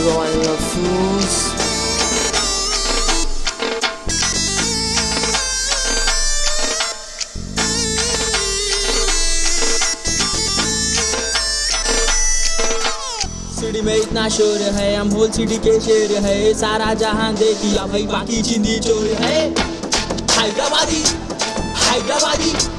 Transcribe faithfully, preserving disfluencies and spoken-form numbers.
everyone love fools. City में इतना शोर है, हम होल सिटी के शेर है, सारा जहां देखिया भाई बाकी चिंदी चोर है। हैदराबादी हैदराबादी